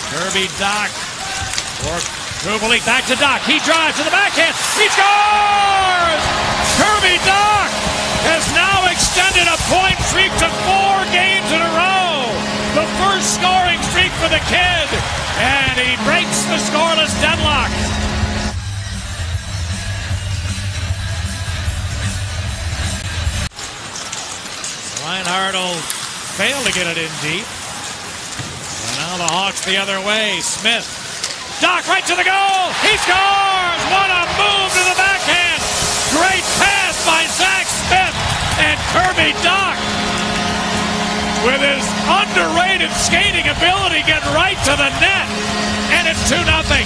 Kirby Dach. Or Kubalik back to Dach. He drives to the backhand. He scores! Kirby Dach has now extended a point streak to 4 games in a row. The first scoring streak for the kid. And he breaks the scoreless deadlock. Reinhardt will fail to get it in deep. And now the Hawks the other way. Smith. Dach right to the goal. He scores! What a move to the backhand. Great pass by Zach Smith. And Kirby Dach, with his underrated skating ability, get right to the net. And it's 2-0.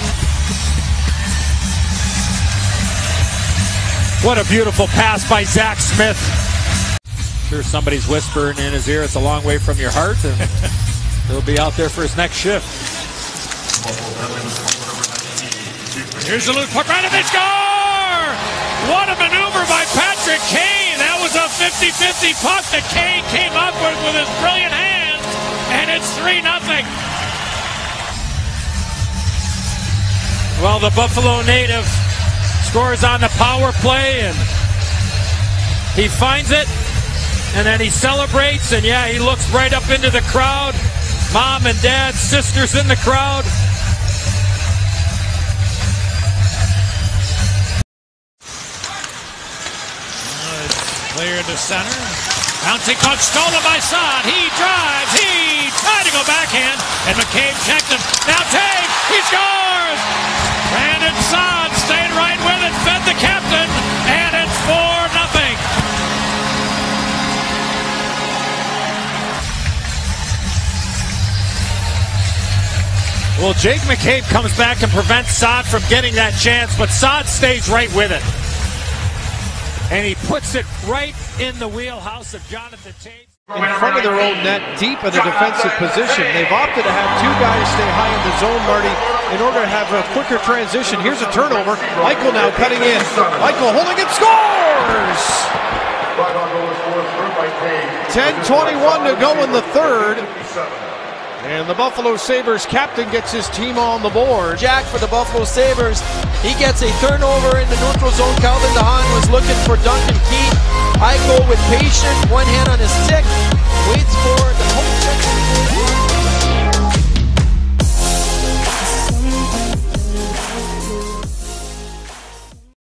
What a beautiful pass by Zach Smith. Sure, somebody's whispering in his ear, it's a long way from your heart, and he'll be out there for his next shift. Here's the loose puck right, and they score! What a maneuver by Patrick Kane! That was a 50-50 puck that Kane came up with his brilliant hands, and it's 3-0. Well, the Buffalo native scores on the power play, and he finds it. And then he celebrates, and yeah, he looks right up into the crowd. Mom and dad, sisters in the crowd. It's cleared to center. Bouncing puck stolen by Saad. He drives. He tried to go backhand, and McCabe checked him. Now Tage. He scores. Brandon Saad stayed right with it, fed the captain, and it's 4-0. Well, Jake McCabe comes back and prevents Saad from getting that chance, but Saad stays right with it. And he puts it right in the wheelhouse of Jonathan Tate. In front of their own net, deep in the defensive position. They've opted to have 2 guys stay high in the zone, Marty, in order to have a quicker transition. Here's a turnover. Michael now cutting in. Michael holding it, scores! 10:21 to go in the third. And the Buffalo Sabres captain gets his team on the board. Jack for the Buffalo Sabres. He gets a turnover in the neutral zone. Calvin DeHaan was looking for Duncan Keith. Eichel with patience, one hand on his stick, waits for the home check.